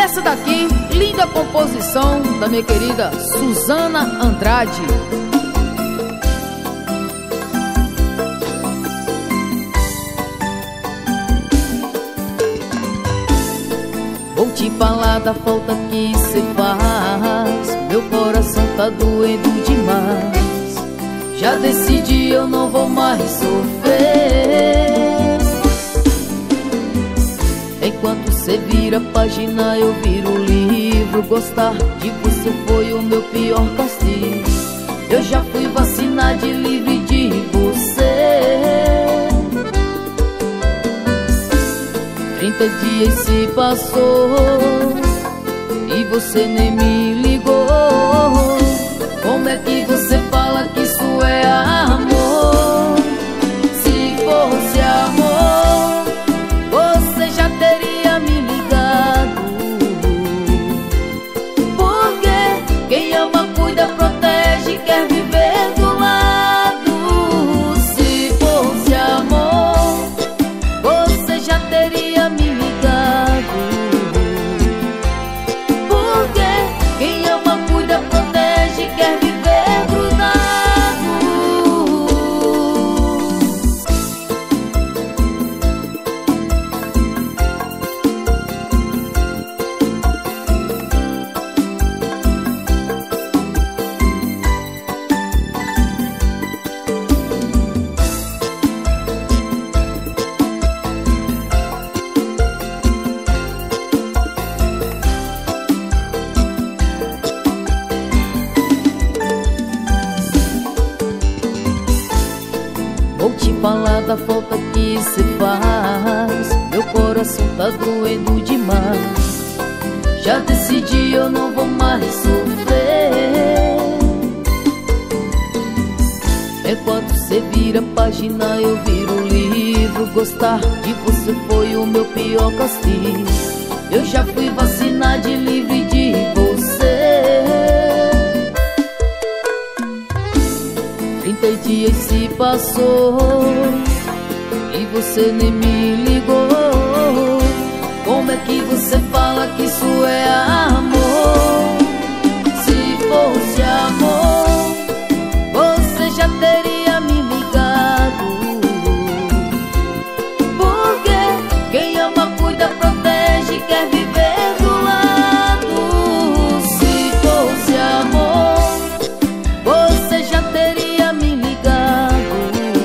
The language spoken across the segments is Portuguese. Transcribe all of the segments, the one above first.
Essa daqui, linda composição da minha querida Suzana Andrade. Vou te falar da falta que cê faz, meu coração tá doendo demais. Já decidi, eu não vou mais sofrer. Enquanto cê vira a página, eu viro o livro. Gostar de você foi o meu pior castigo. Eu já fui vacinar de livre de você. 30 dias se passou e você nem me ligou. Como é que você fala que isso é amor? Se fosse amor, você já teria me ligado. Porque quem ama, cuida, protege, quer viver do lado. Se fosse amor, você já teria me ligado. Porque quem ama, cuida, protege, quer viver grudado. Vou te falar da falta que cê faz, meu coração tá doendo demais. Já decidi, eu não vou mais sofrer. Enquanto cê vira a página, eu viro o livro. Gostar de você foi o meu pior castigo. Eu já fui vacinar de livre de você. 30 dias se passou e você nem me ligou. Como é que você fala que isso é amor? Se fosse amor, você já teria me ligado. Porque quem ama, cuida, protege, quer viver do lado. Se fosse amor, você já teria me ligado.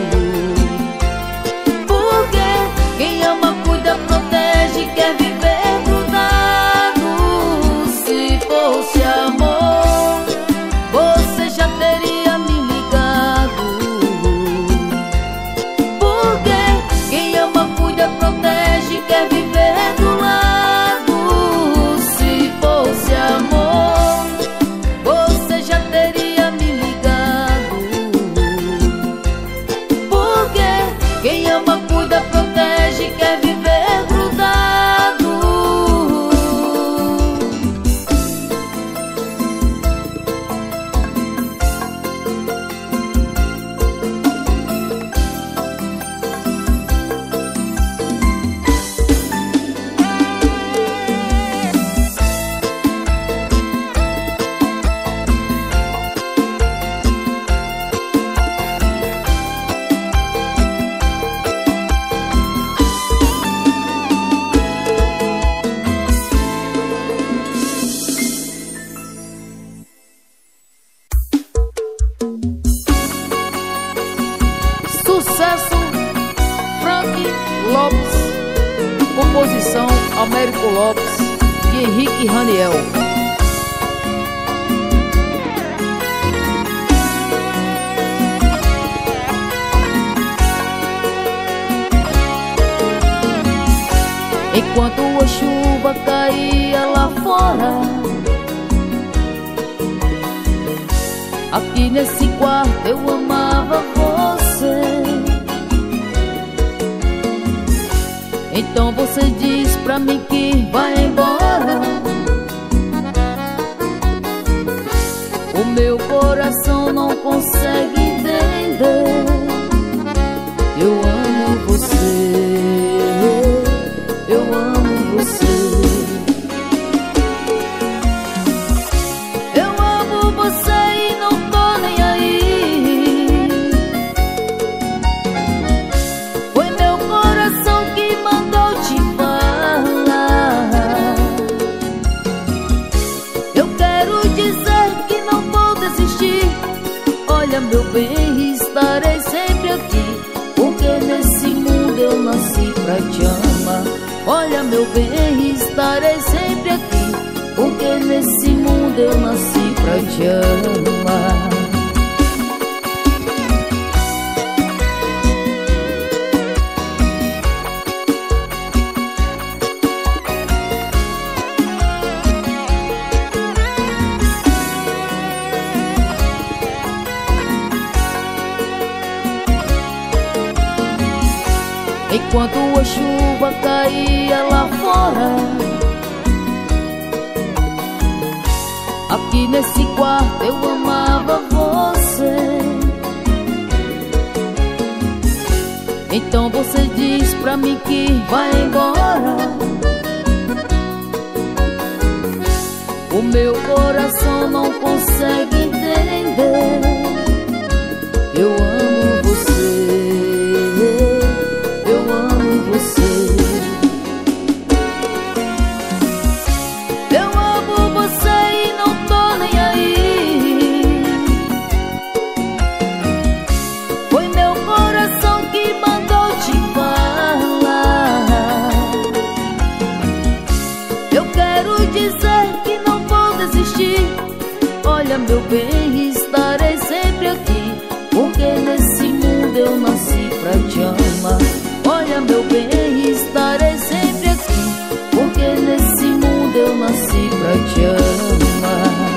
Porque quem ama, cuida, protege, quer viver grudado. Se fosse amor, você já teria me ligado. Porque quem ama, cuida, protege, quer viver do lado. Se fosse amor, você já teria me ligado. Porque quem ama, cuida, protege, quer viver grudado. Sucesso, Frank Lopes. Composição, Américo Lopes e Henrique Raniel. Enquanto a chuva caía lá fora, aqui nesse quarto eu amava você. Então você diz pra mim que vai embora. O meu coração não consegue entender. Eu amo você, eu amo você. Olha, meu bem, estarei sempre aqui, porque nesse mundo eu nasci pra te amar. Enquanto a chuva caía lá fora, aqui nesse quarto eu amava você. Então você diz pra mim que vai embora. O meu coração não consegue entender. Eu amo você, eu amo você. Eu amo você e não tô nem aí. Foi meu coração que mandou te falar. Eu quero dizer que não vou desistir. Olha, meu bem, estarei sempre aqui, porque nesse mundo eu nasci pra te amar. Olha, meu bem, estarei sempre aqui, porque nesse mundo eu nasci pra te amar.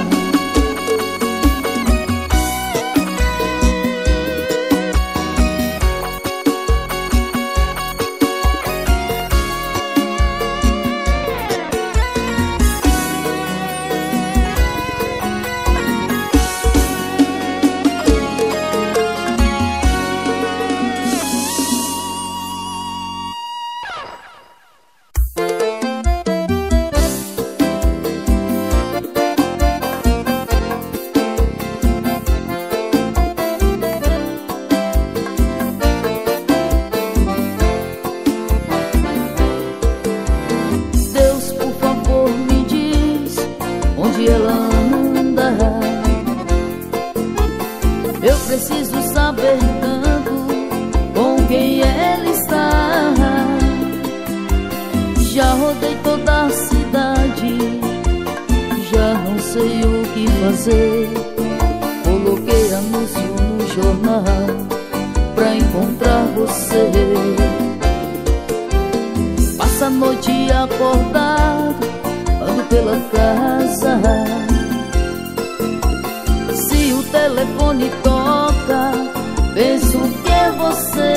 Eu preciso saber tanto com quem ela está. Já rodei toda a cidade, já não sei o que fazer. Coloquei anúncio no jornal pra encontrar você. Passa a noite acordado, ando pela casa. Se o telefone toca, penso que é você.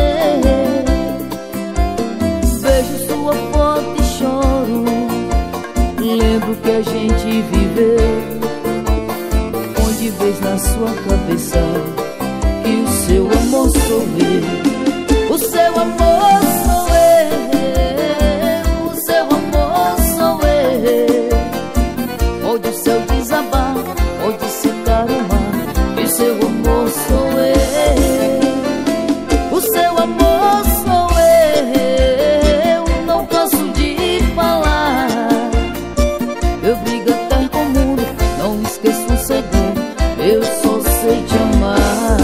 Vejo sua foto e choro, lembro que a gente viveu. Põe de vez na sua cabeça que o seu amor sou eu. O seu amor sou eu, o seu amor sou eu. Pode o céu desabar, pode secar o mar, e seu amor sou eu. O seu amor sou eu, não canso de falar. Eu brigo até com o mundo, não esqueço um segundo, eu só sei te amar.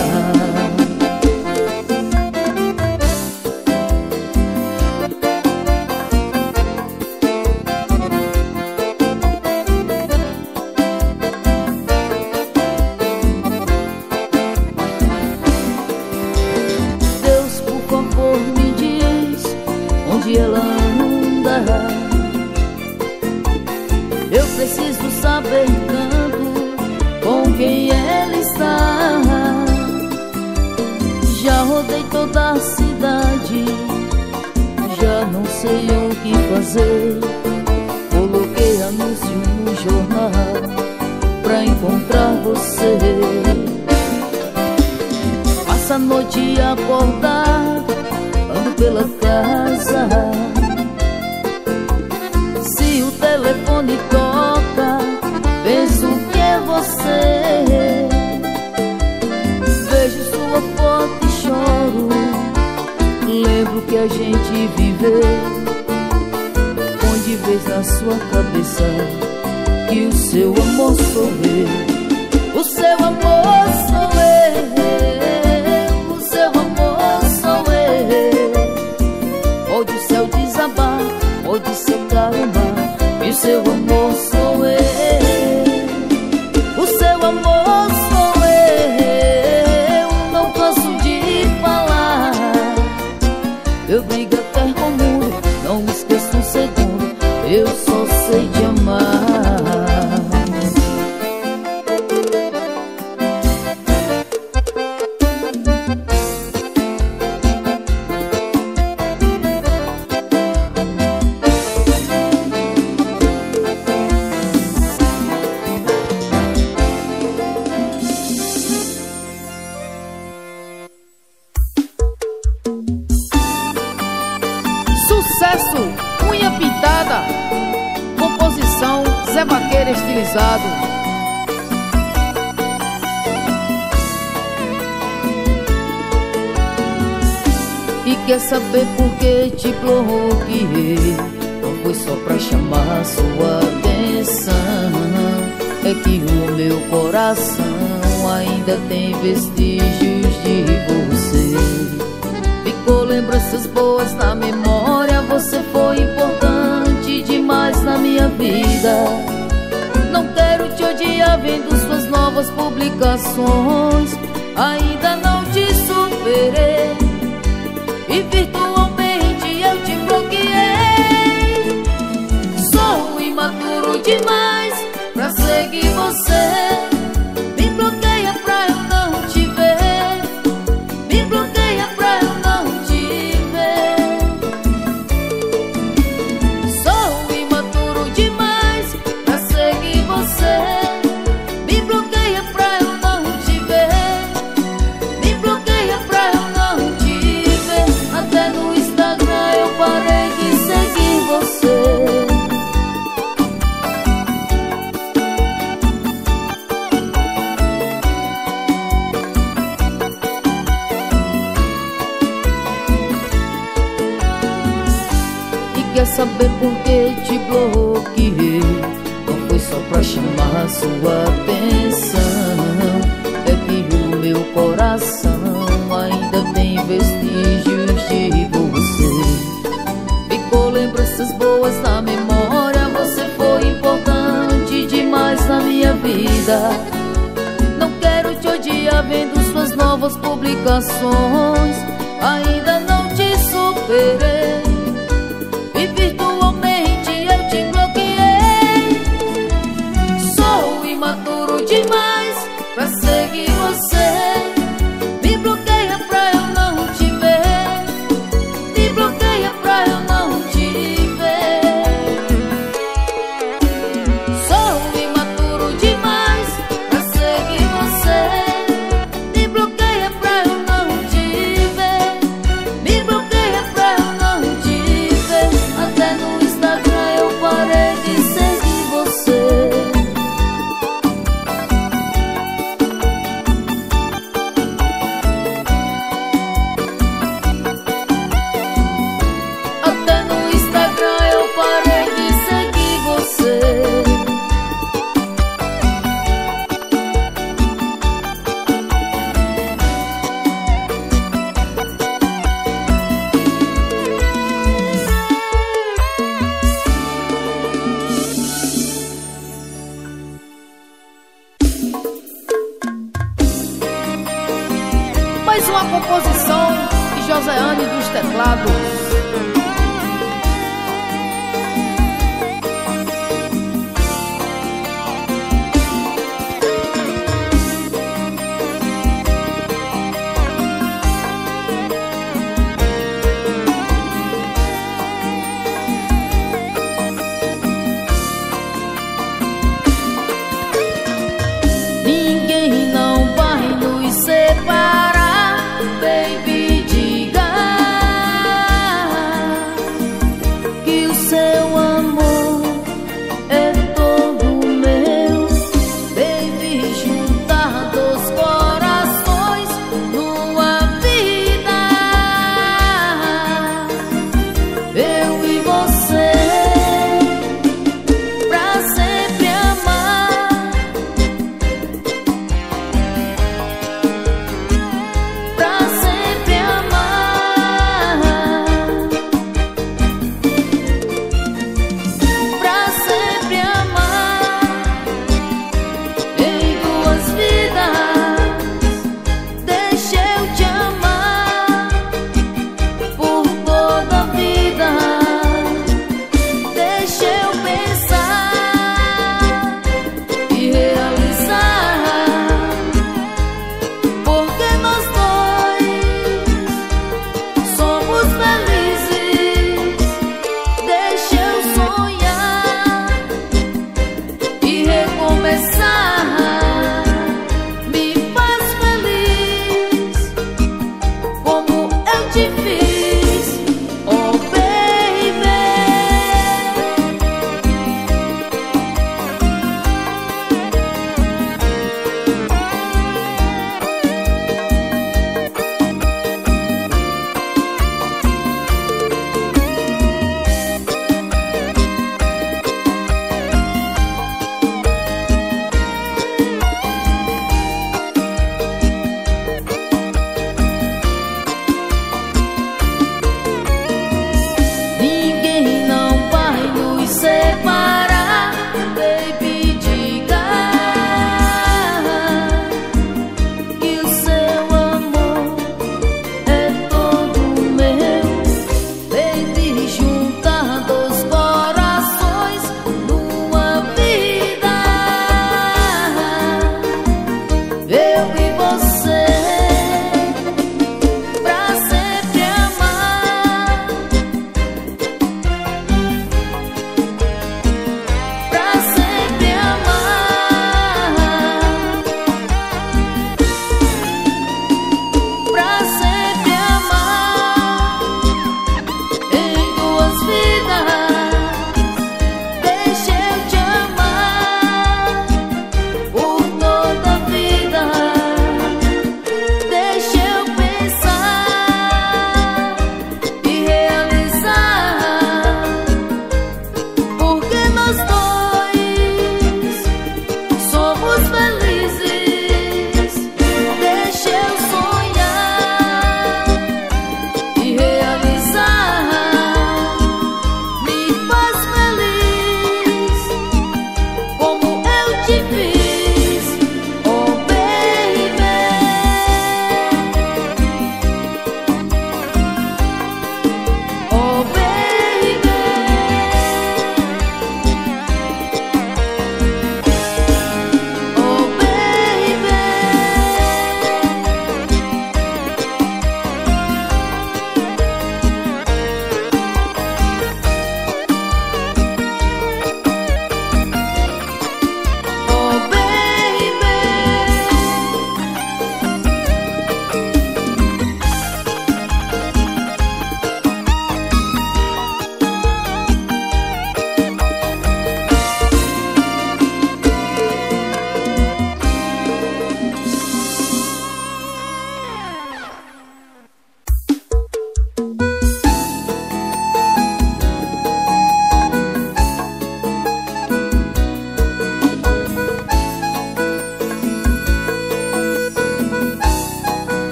Deus, por favor, me diz onde ela anda. Eu preciso saber tanto com quem ela está. Já rodei toda a cidade, já não sei o que fazer. Coloquei anúncio no jornal pra encontrar você. Passa a noite acordado, ando pela casa. Se o telefone toca, penso que é você. Vejo sua foto e choro, lembro que a gente viveu. Põe de vez na sua cabeça que o seu amor sou eu. O seu amor sou eu, o seu amor sou eu. Pode o céu desabar, pode acabou de secar o mar. E o seu amor sou eu, o seu amor sou eu. Não canso de falar, eu brigo até com o muro, não me esqueço um segundo, eu só sei de amar. Sucesso, Unha Pintada. Composição, Zé Vaqueiro estilizado. E quer saber por que te bloqueei? Não foi só pra chamar sua atenção, é que o meu coração ainda tem vestígios de você. Ficou lembranças boas na memória, você foi importante demais na minha vida. Não quero te odiar vendo suas novas publicações, ainda não te superei e virtualmente eu te bloqueei. Sou imaturo demais pra seguir você. Me bloqueia pra eu não te ver, me bloqueia pra eu não te ver. Sou imaturo demais pra seguir você. Me bloqueia pra eu não te ver, me bloqueia pra eu não te ver. Até no Instagram eu parei de seguir você. Quer saber por que te bloqueei? Não foi só pra chamar sua atenção, é que o meu coração ainda tem vestígios de você. Ficou lembranças boas na memória, você foi importante demais na minha vida. Não quero te odiar vendo suas novas publicações, ainda não te superei e virtualmente eu te bloqueei. Sou imaturo demais pra seguir você. Me bloqueia pra eu não te ver, me bloqueia pra eu não te ver. Sou imaturo demais pra seguir você. Me bloqueia pra eu não te ver, me bloqueia pra eu não te ver. Até no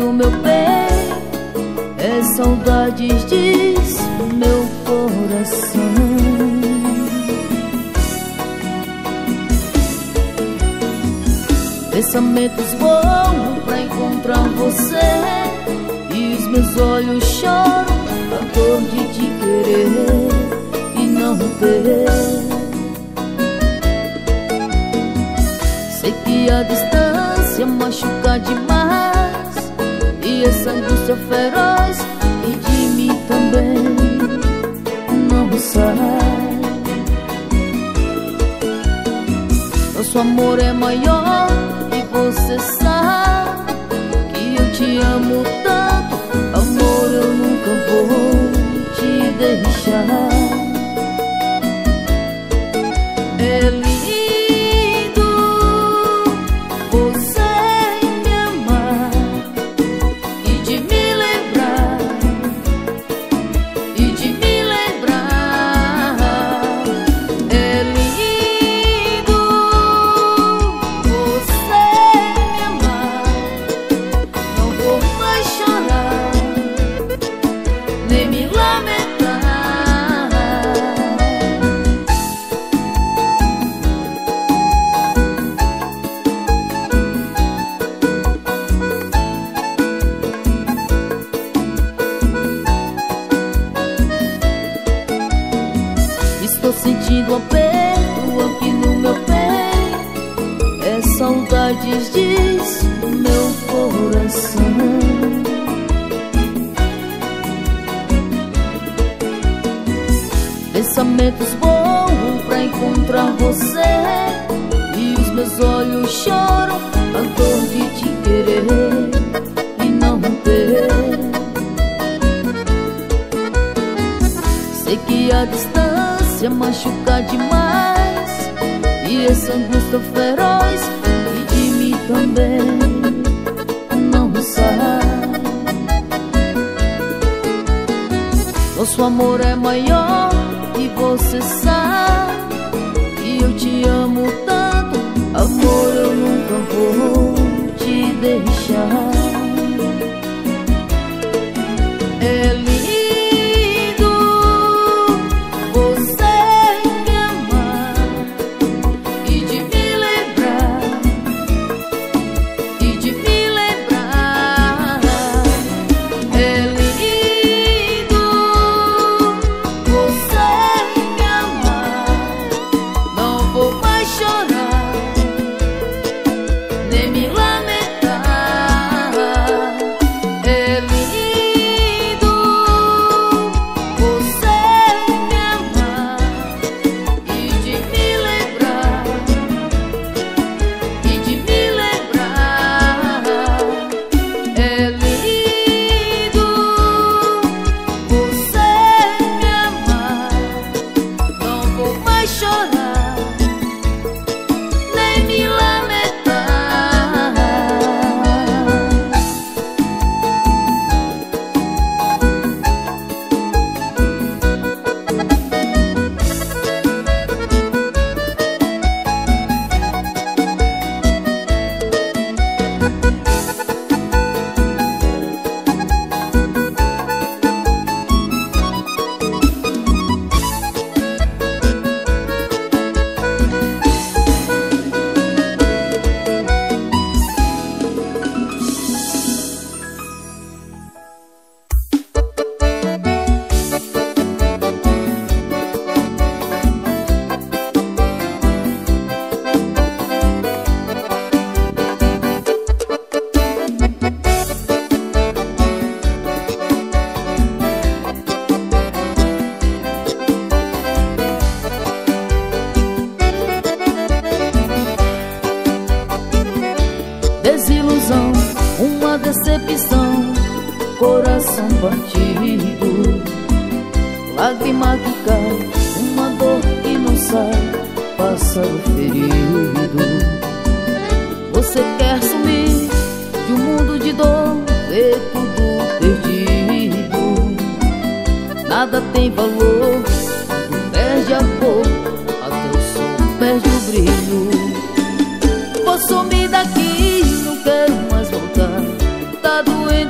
no meu peito é saudades, diz meu coração. Pensamentos voam pra encontrar você e os meus olhos choram a dor de te querer e não ter. Sei que a distância machuca demais e essa angústia feroz e de mim também não sai. Nosso amor é maior e você sabe que eu te amo tanto. Amor, eu nunca vou te deixar. É lindo você me amar e de me lembrar, e de me lembrar. É lindo você me amar. Não vou mais chorar nem me lamentar. Estou sentindo um aperto aqui no meu peito, é saudades, diz meu coração. Pensamentos voam pra encontrar você e os meus olhos choram a dor de te querer e não ter. Sei que a distância machuca demais e essa angústia feroz e de mim também não sai. Nosso amor é maior e você sabe que eu te amo tanto. Amor, eu nunca vou te deixar. É lindo você me amar e de me lembrar, e de me lembrar. É lindo você me amar. Não vou mais chorar nem me lamentar. É lindo você me amar e de me lembrar, e de me lembrar. É lindo você me amar. Não vou mais chorar nem me lamentar. Desilusão, uma decepção, coração partido, lágrima que cai, uma dor que não sai, pássaro ferido. Você quer sumir de um mundo de dor, ver tudo perdido. Nada tem valor, tudo perde a cor, até o sol perde o brilho. Vou sumir daqui, não quero mais voltar, tá doendo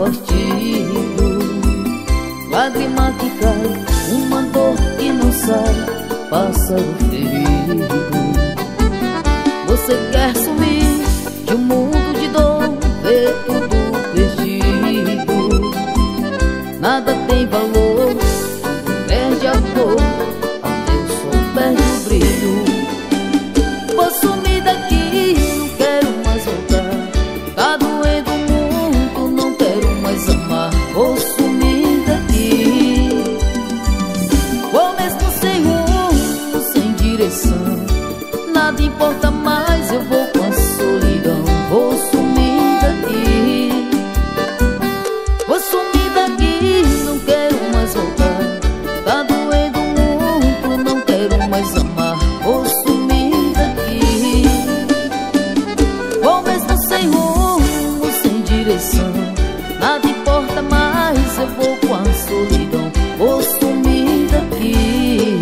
partido. Lágrima que cai, uma dor que não sai, pássaro ferido. Você quer sumir de um mundo de dor, ver tudo perdido. Nada tem valor, perde a cor, até o sol perde o brilho. Vou sumir daqui, não quero mais voltar. Tá doendo muito, não quero mais amar. Vou sumir daqui. Vou mesmo sem rumo, sem direção. Nada importa mais, eu vou com a solidão. Vou sumir daqui. Vou sumir daqui, não quero mais voltar. Tá doendo muito, não quero mais amar. Vou sumir daqui. Vou mesmo sem rumo, sem direção. Nada importa mais, eu vou com a solidão. Vou sumir daqui.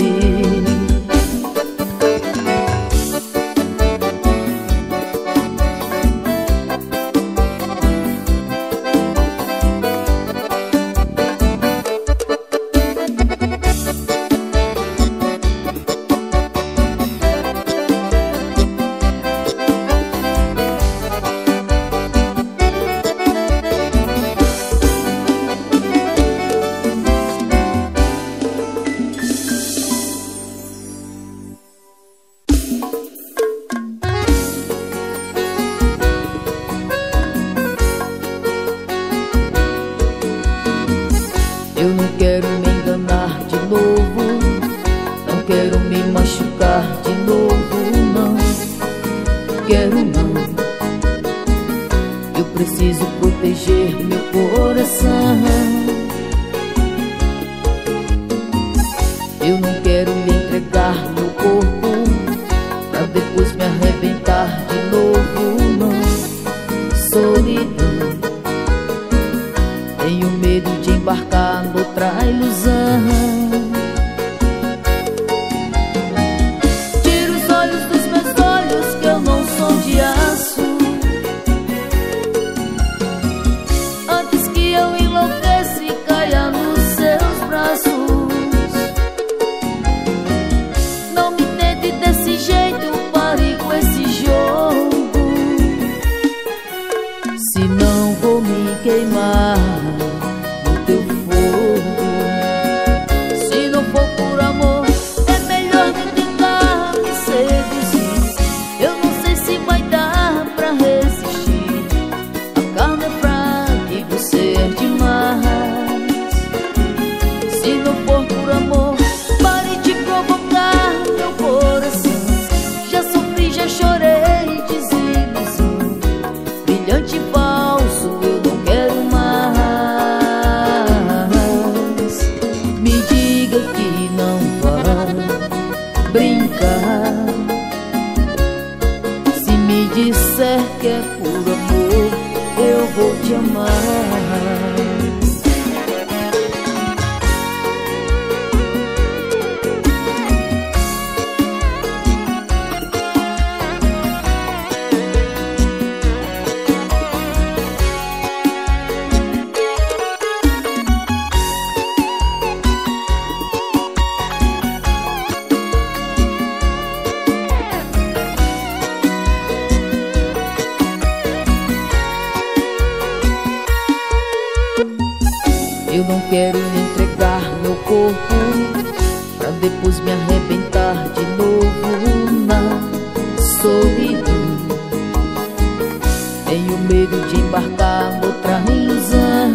Eu não quero me enganar de novo, não quero me machucar de novo, não quero não. Eu preciso proteger meu coração. Eu não quero me entregar meu corpo pra depois me arrebentar de novo, não. Solidão. Tenho medo de embarcar noutra ilusão. Tira os olhos dos meus olhos, que eu não sou de aço. Antes que eu enlouqueça e caia nos seus braços. Não me tente desse jeito, pare com esse jogo. Senão vou me queimar no teu fogo. Se não for por amor, é melhor nem tentar me seduzir. Eu não sei se vai dar pra resistir. A carne é fraca e você é demais. Se não for por amor, pare de provocar meu coração. Já sofri, já chorei, desilusão. Brilhante e falso, eu não quero mais. Me diga que não vai brincar. Se me disser que é por amor, eu vou te amar. Eu não quero lhe entregar meu corpo pra depois me arrebentar de novo na solidão. Tenho medo de embarcar noutra ilusão.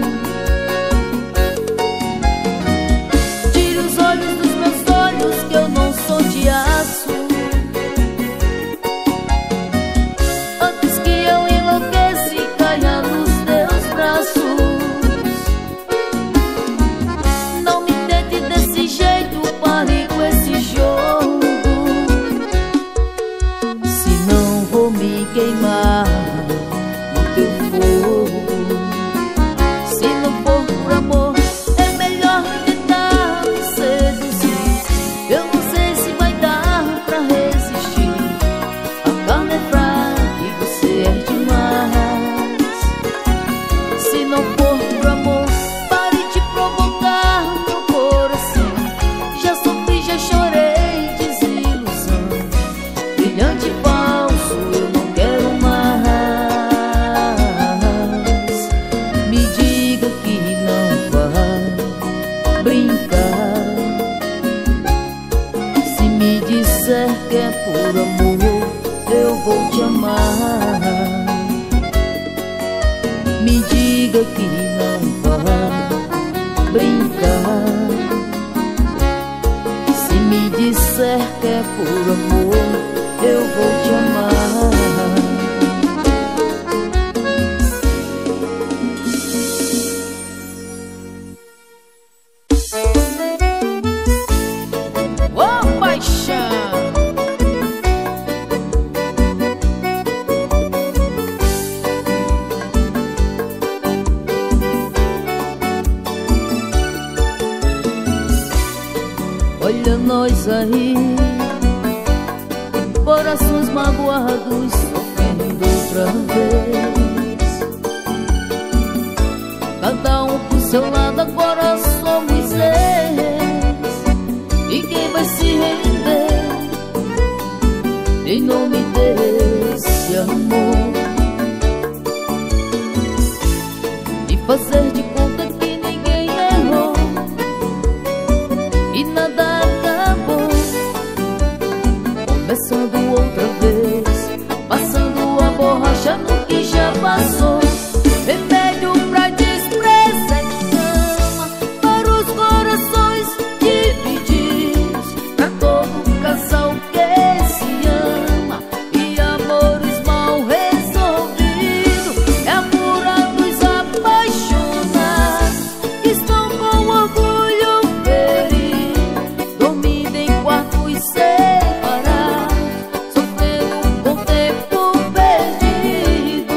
Tire os olhos dos meus olhos, que eu não sou de aço. Antes que eu enlouqueça e caia nos teus braços. Queimar no teu fogo. Se não for por amor, pare de provocar meu coração. Já sofri, já chorei, desilusão. Brilhante falso, eu não quero mais. Me diga que não vai brincar. Se me disser que é por amor, eu vou te amar. Me diga que não vai brincar. Se me disser que é por amor, eu vou te amar. Oh, paixão! Olha nós aí, corações magoados, sofrendo outra vez. Cada um pro seu lado, agora somos ex. E quem vai se render em nome desse amor? E fazer de conta que ninguém errou e nada acabou. Começando outra vez, passando a borracha no que já passou. Remédio pra despreza e cama, para os corações divididos, pra todo casal que se ama. E amores mal resolvidos, é amor a dos apaixonados que estão com orgulho ferido, dormindo em quartos separados, sofrendo com tempo perdido.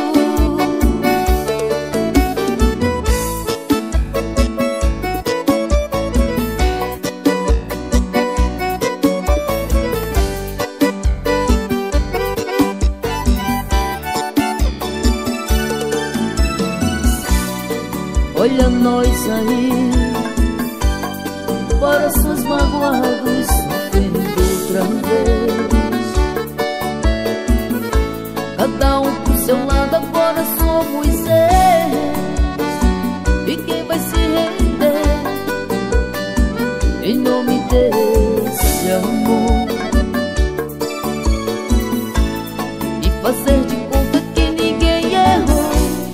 Olha nós aí, corações magoados, sofrendo outra vez. Cada um pro seu lado, agora somos ex. E quem vai se render em nome desse amor? E fazer de conta que ninguém errou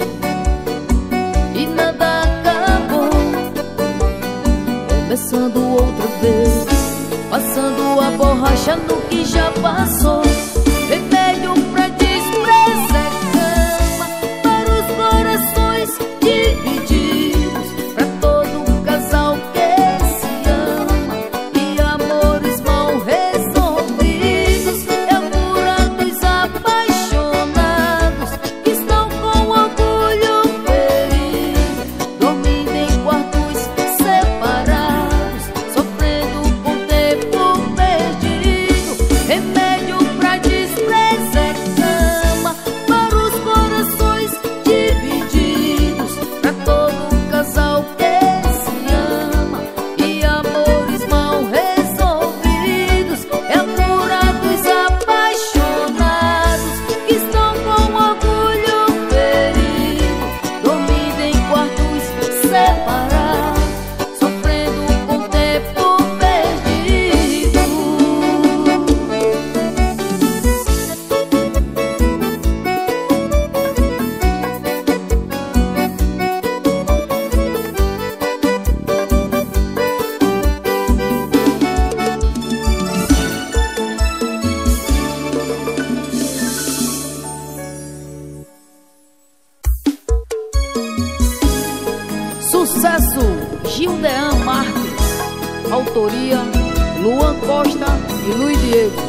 e nada acabou. Começando outra vez, passando a borracha no que já passou. Remédio pra despreza é cama, para os corações divididos, pra todo casal que se ama. E amores mal resolvidos, é amor a dos apaixonados que estão com orgulho ferido, dormindo em quartos separados, sofrendo com tempo perdido. Remédio pra despreza é cama, para os corações divididos, pra todo casal que se ama. E amores mal resolvidos, é amor a dos apaixonados que estão com orgulho ferido, dormindo em quartos separados, sofrendo com tempo perdido. Sucesso, Gildean Marques. Autoria, Luan Costa e Luiz Diego.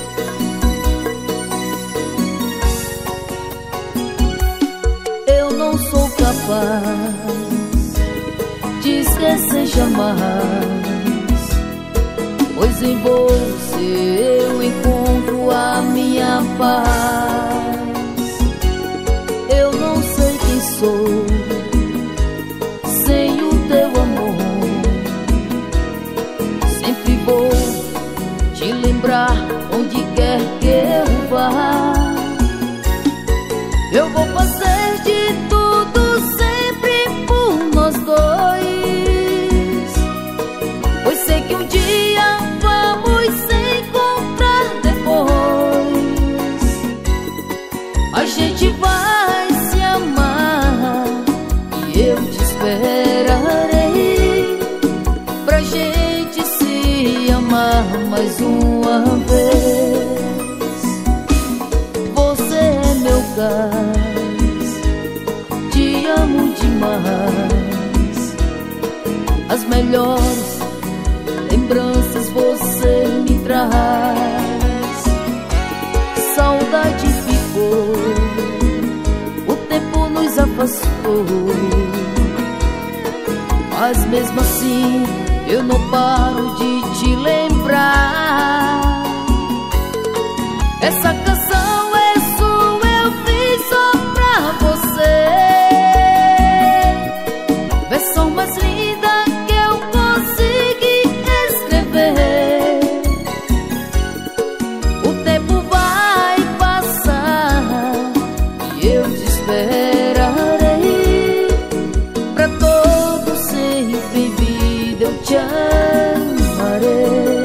Eu não sou capaz de esquecer jamais, pois em você eu encontro a minha paz. Eu não sei quem sou, mais uma vez. Você é meu gás, te amo demais. As melhores lembranças você me traz. Saudade ficou, o tempo nos afastou, mas mesmo assim eu não paro de te lembrar. Essa canção é sua, eu fiz só pra você. Versão mais linda que eu consegui escrever. O tempo vai passar e eu te esperarei. Pra todo sempre em vida eu te amarei.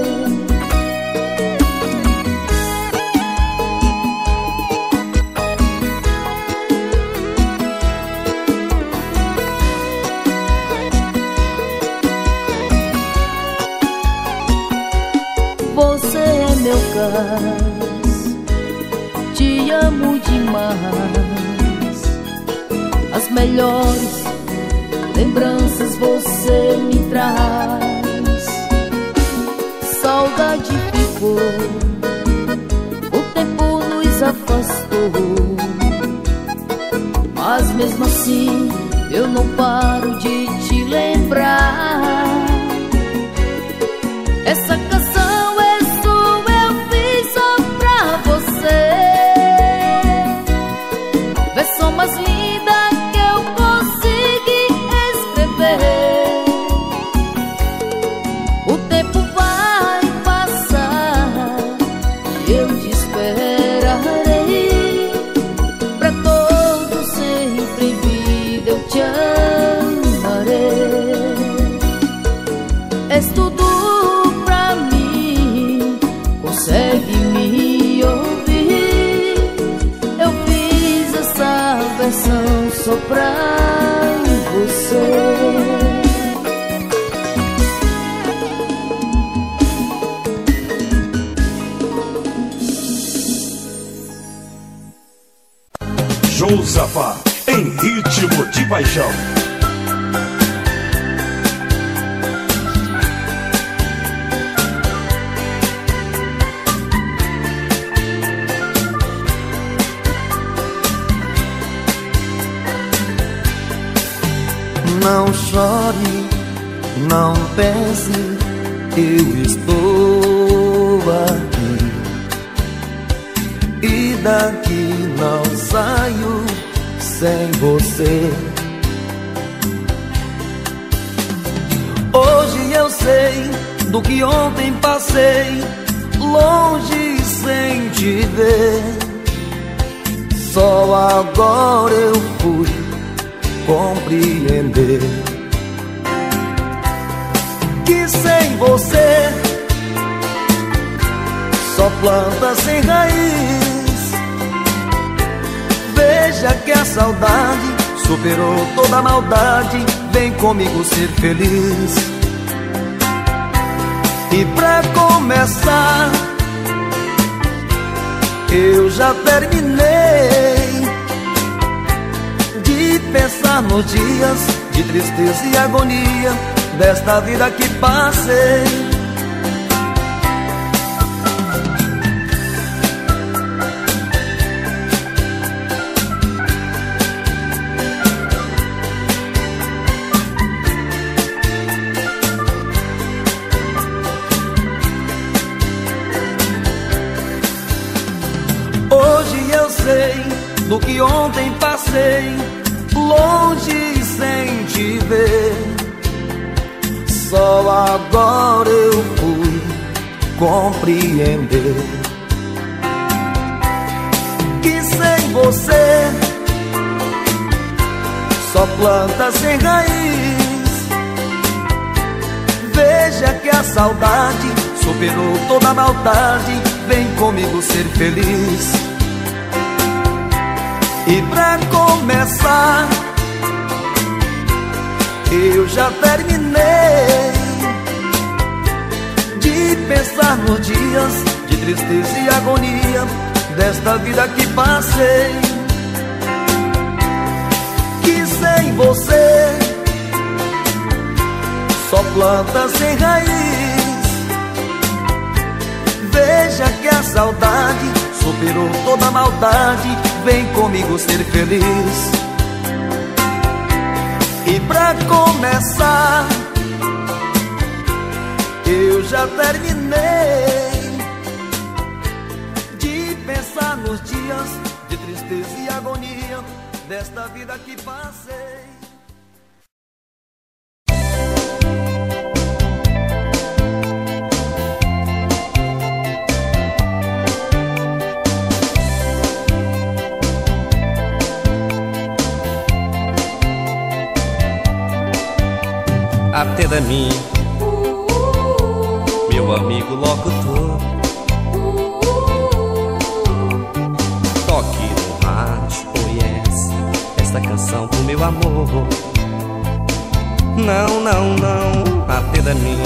Você é meu gás, te amo demais. As melhores lembranças você me traz. Saudade ficou, o tempo nos afastou, mas mesmo assim eu não paro de te lembrar. Essa canção é sua, eu fiz só pra você. Versão mais linda que eu consegui escrever. O tempo vai passar e eu te esperarei. Pra todo sempre em vida eu te amarei. És tudo pra mim, consegue me ouvir. Eu fiz essa versão só pra você. Josafá, em ritmo de paixão. Não chore, não pense, eu estou aqui. E daqui não saio sem você. Hoje eu sei do que ontem passei, longe sem te ver. Só agora eu fui compreender que sem você só planta sem raiz. Veja que a saudade superou toda a maldade. Vem comigo ser feliz. E pra começar, eu já terminei de pensar nos dias de tristeza e agonia desta vida que passei. Hoje eu sei do que ontem passei, longe sem te ver. Só agora eu fui compreender que sem você só planta sem raiz. Veja que a saudade superou toda a maldade. Vem comigo ser feliz. E pra começar, eu já terminei de pensar nos dias de tristeza e agonia desta vida que passei. Que sem você só planta sem raiz. Veja que a saudade superou toda a maldade. Vem comigo ser feliz. E pra começar, eu já terminei de pensar nos dias de tristeza e agonia desta vida que passei. Atenda a mim, meu amigo locutor. Toque no rádio, oh yes, esta canção pro meu amor. Não, não, não, atenda a mim,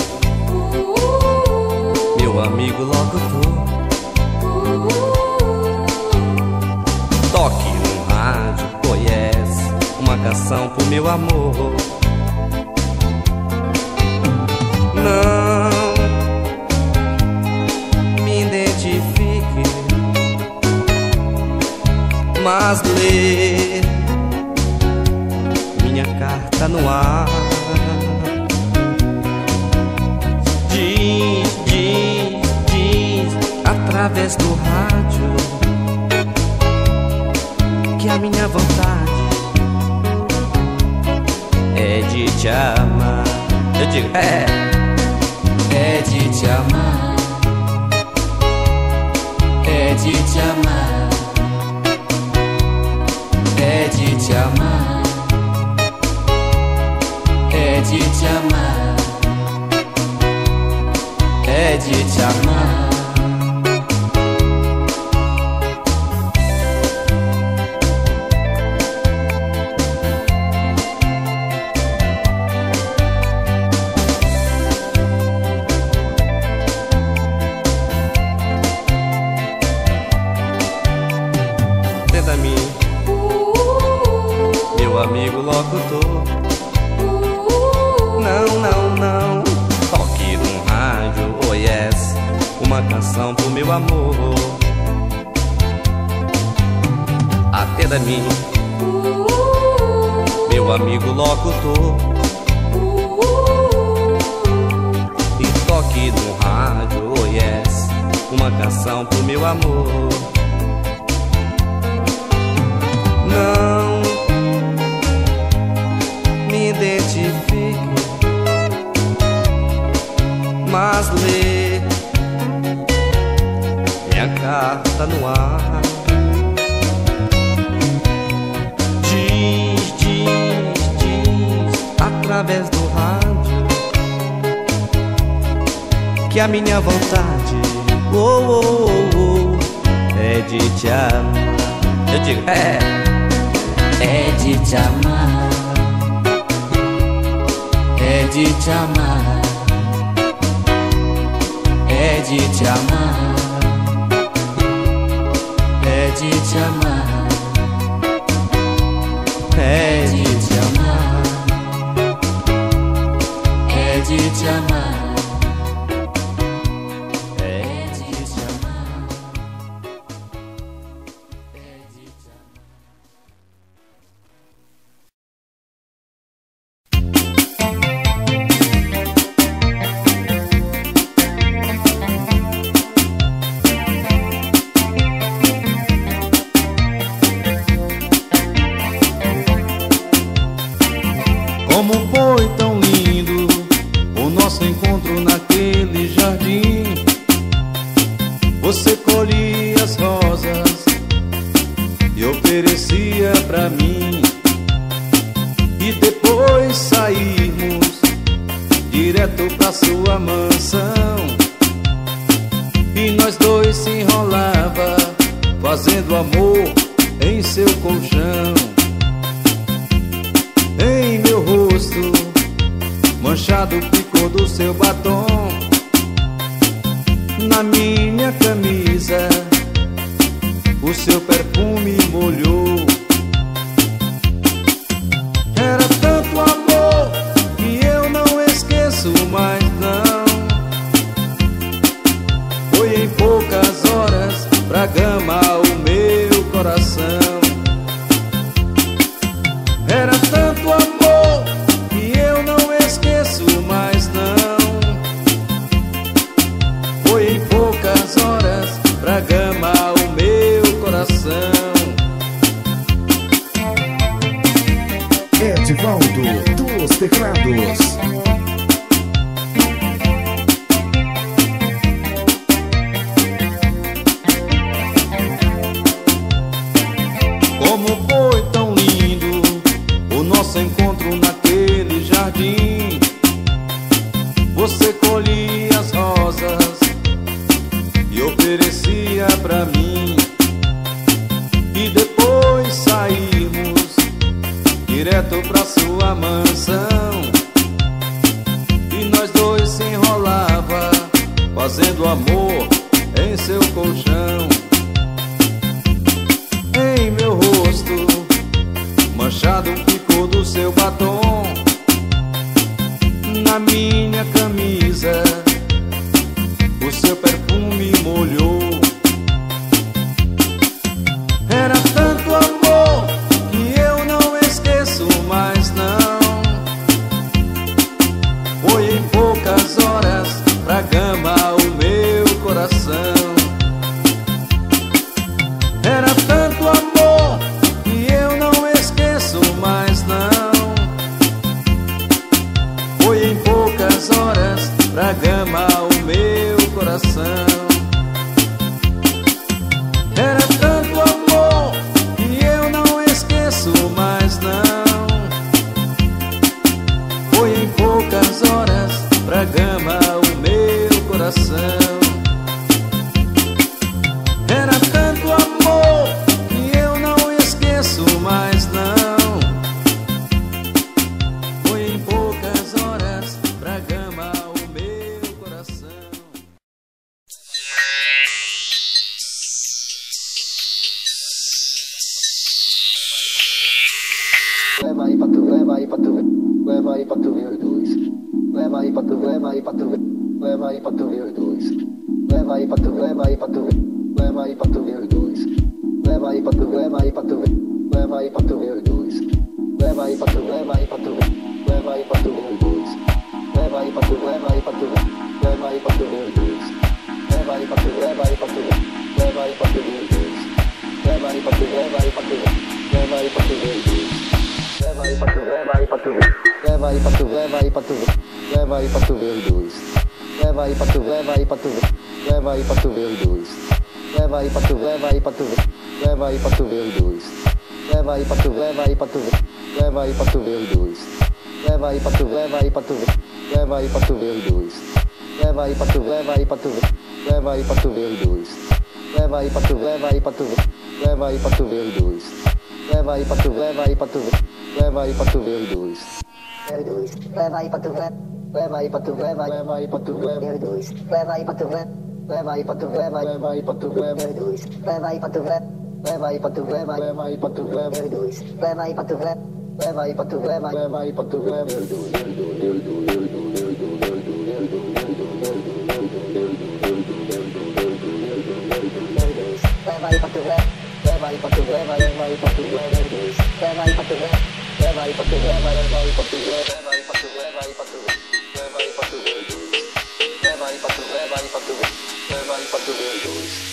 meu amigo locutor. Toque no rádio, oh yes, uma canção pro meu amor. Não me identifique, mas lê minha carta no ar. Diz, diz, diz através do rádio que a minha vontade é de te amar. Eu digo, é de te amar, é de te amar, é de te amar, é de te amar, é de te amar. Amigo locutor, não, não, não, toque num rádio, oh yes, uma canção pro meu amor. Atenda a mim, meu amigo locutor, e toque num rádio, oh yes, uma canção pro meu amor. Não me identifique, mas lê minha carta no ar. Diz, diz, diz através do rádio que a minha vontade, oh, oh, oh, oh, é de te amar. Eu digo, é de te amar, é de te amar, é de te amar, é de te amar, é de te amar, é de te amar. Como foi tão lindo o nosso encontro naquele jardim. Você colhia as rosas e oferecia pra mim. E depois saímos direto pra sua mansão. E nós dois se enrolava, fazendo amor em seu colchão. Em meu rosto manchado ficou do seu batom. Valdo dos Teclados. Como foi tão lindo o nosso encontro naquele jardim. Você colhia as rosas e oferecia pra mim. E depois saímos direto pra sua mansão. E nós dois se enrolava, fazendo amor em seu colchão. Em meu rosto manchado ficou do seu batom. Na minha camisa o seu perfume molhou. Era tanto amor que eu não esqueço mais não. Foi em poucas horas pra cama o meu coração. Era tanto amor que eu não esqueço mais não. Foi em poucas horas pra cama o meu coração. Era tanto amor que eu não esqueço mais não. Foi em poucas horas pra cama o meu coração. Era tanto amor que eu não esqueço mais não. Foi em poucas horas pra cama o meu coração. Leva aí pra tu, leva aí pra tu ver, leva aí pra tu ver os dois. Leva aí pra tu, leva aí pra tu ver, leva aí pra tu ver os dois. Leva aí pra tu, leva aí pra tu ver, leva aí pra tu ver os dois. Leva aí pra tu, leva aí pra tu ver, leva aí pra tu ver os dois. Leva aí pra tu, leva aí pra tu ver, leva aí pra tu ver os dois. Leva aí pra tu, leva aí pra tu ver, leva aí pra tu ver os dois. Leva aí pra tu, leva aí pra tu ver, leva aí pra tu ver os dois. Leva aí pra tu, leva aí pra tu ver, leva aí pra tu ver os dois. Leva aí pra tu, leva aí pra tu ver, leva aí pra tu, leva aí pra tu ver, leva aí pra tu ver os dois. Leva aí pra tu, leva aí pra tu ver, leva aí pra tu ver os dois. Leva aí pra tu, leva aí pra tu ver, leva aí pra tu ver os dois. Leva aí pra tu, leva aí pra tu ver, leva aí pra tu ver os dois. Leva aí pra tu, leva aí pra tu ver, leva aí pra tu ver os dois. Leva aí pra tu, leva aí pra tu ver, leva aí pra tu ver os dois. Leva aí pra tu, leva aí pra tu ver, leva aí pra tu ver os dois. Leva aí pra tu, leva aí pra tu ver, leva aí pra tu ver os dois. Leva aí pra tu ver, leva aí pra tu, leva aí pra tu ver os dois. Leva aí pra tu ver, leva aí pra tu, leva aí pra tu ver os dois. Leva aí pra tu ver, leva aí pra tu, leva aí pra tu ver os dois. Leva aí pra tu ver, leva aí pra tu, leva aí pra tu ver os dois. Leva aí pra tu ver, leva aí pra tu, leva aí pra tu ver os dois. Leva aí pra tu ver, leva aí pra tu, leva aí pra tu ver, leva aí pra tu, leva aí pra tu ver, leva aí pra tu ver os dois. Leva aí pra tu, leva aí pra tu ver, leva aí pra tu ver os dois.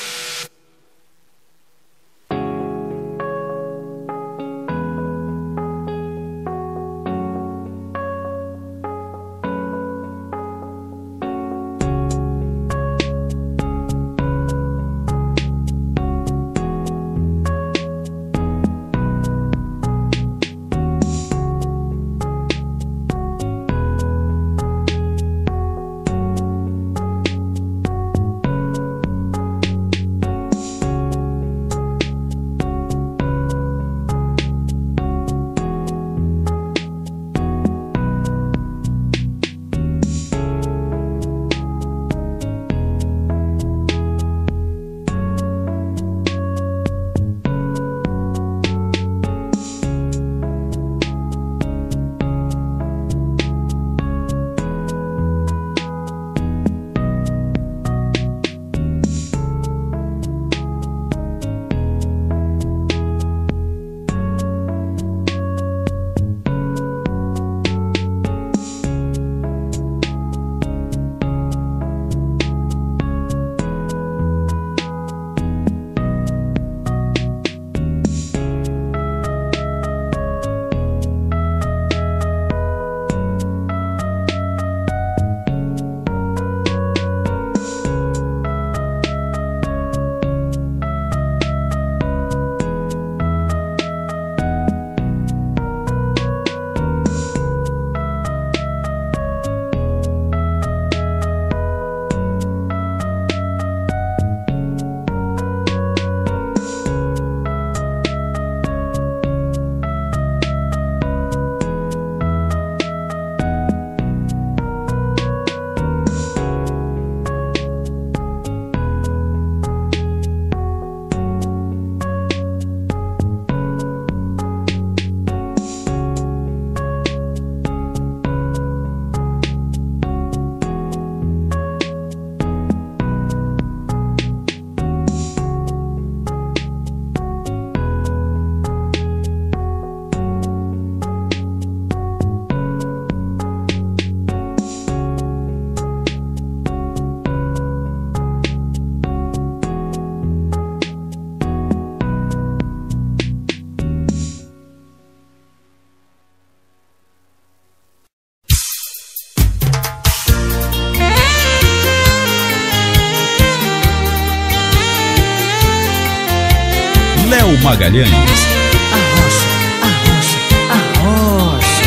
Magalhães. Arrocha, arrocha, arrocha.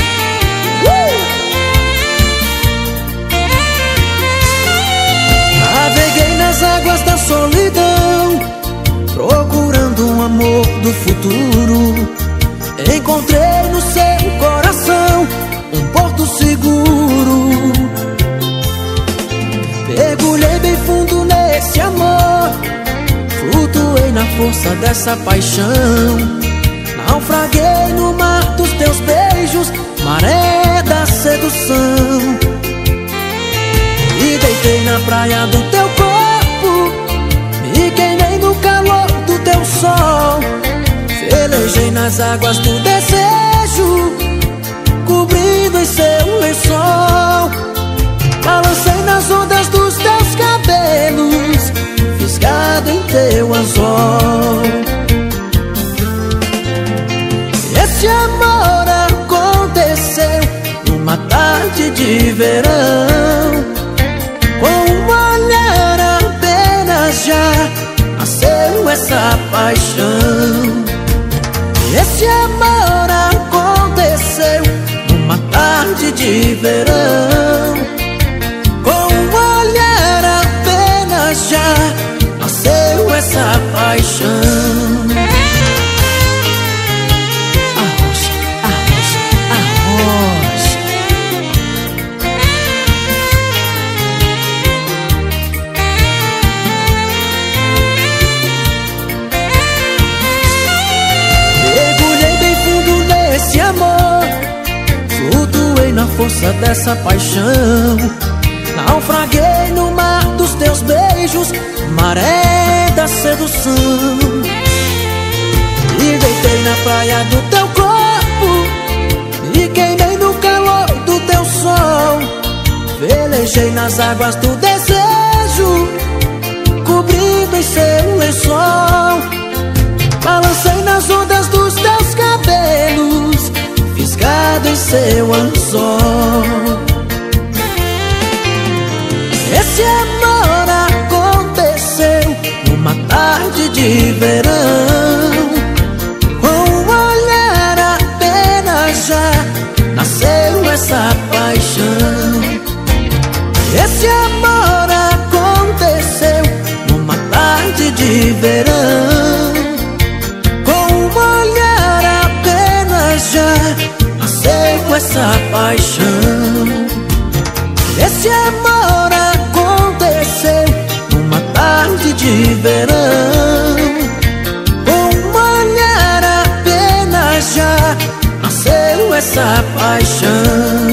Naveguei nas águas da solidão, procurando um amor do futuro. Encontrei no seu coração um porto seguro. Mergulhei bem fundo nesse amor, flutuei na força dessa paixão. Naufraguei no mar dos teus beijos, maré da sedução. Me deitei na praia do teu corpo, me queimei no calor do teu sol. Velejei nas águas do desejo, cobrindo em seu lençol. Balancei nas ondas dos teus cabelos, fisgado em teu anzol. Esse amor aconteceu numa tarde de verão. Com um olhar apenas já nasceu essa paixão. Esse amor aconteceu numa tarde de verão. Com um olhar apenas já nasceu essa paixão. Arrocha, arrocha, arrocha. Mergulhei bem fundo nesse amor, flutuei na força dessa paixão. Naufraguei no mar dos teus beijos, maré da sedução. Me deitei na praia do teu corpo, me queimei no calor do teu sol. Velejei nas águas do desejo, cobrindo em seu lençol. Balancei nas ondas dos teus cabelos, fisgado em seu anzol. Esse amor aconteceu numa tarde de verão. Com um olhar apenas já nasceu essa paixão. Esse amor aconteceu numa tarde de verão. Com um olhar apenas já nasceu essa paixão. Esse amor aconteceu numa tarde de verão. Com um olhar apenas já nasceu essa paixão.